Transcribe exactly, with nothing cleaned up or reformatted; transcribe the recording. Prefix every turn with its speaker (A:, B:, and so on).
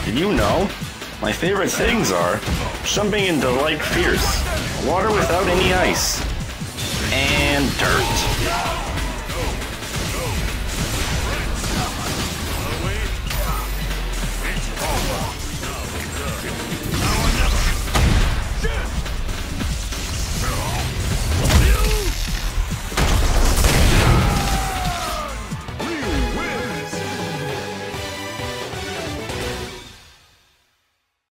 A: Did you know? My favorite things are jumping into Like Fierce, water without any ice, and dirt.